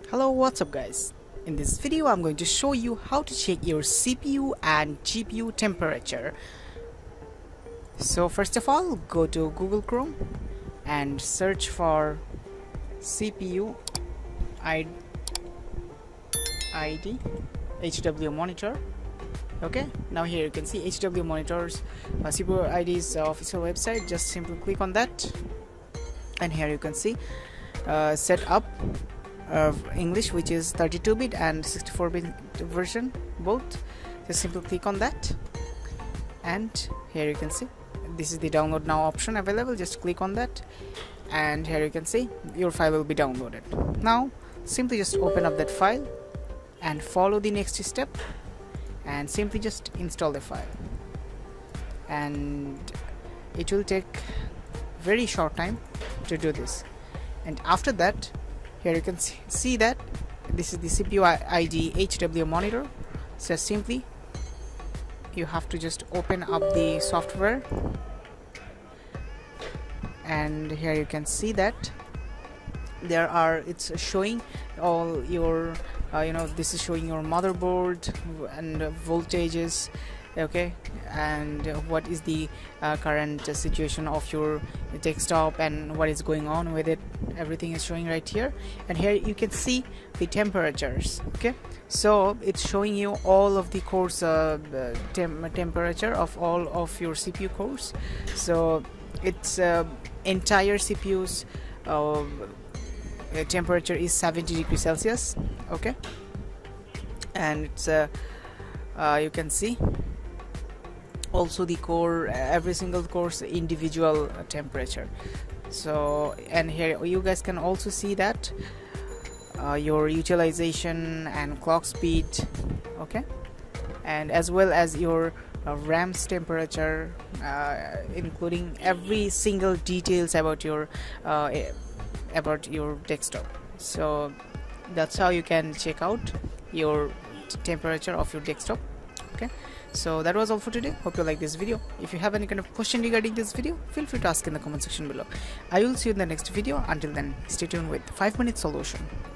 Hello, what's up guys? In this video I'm going to show you how to check your CPU and GPU temperature. So first of all, go to Google Chrome and search for CPU ID HW monitor. Okay, now here you can see HW monitors, CPU ID's official website. Just simply click on that, and here you can see set up English, which is 32-bit and 64-bit version both. Just simply click on that, and here you can see this is the download now option available. Just click on that, and here you can see your file will be downloaded. Now simply just open up that file and follow the next step, and simply just install the file, and it will take very short time to do this. And after that, here you can see that this is the CPU ID HW monitor. So simply you have to just open up the software, and here you can see that it's showing all your this is showing your motherboard and voltages, okay, and what is the current situation of your desktop and what is going on with it. Everything is showing right here, and here you can see the temperatures. Okay, so it's showing you all of the cores temperature of all of your CPU cores. So it's entire CPU's temperature is 70 degrees Celsius. Okay, and it's you can see also the core, every single core's individual temperature. So, and here you guys can also see that your utilization and clock speed, okay, and as well as your RAM's temperature, including every single details about your desktop. So that's how you can check out your temperature of your desktop. Okay, so that was all for today. Hope you like this video. If you have any kind of question regarding this video, feel free to ask in the comment section below. I will see you in the next video. Until then, stay tuned with 5-Minute Solution.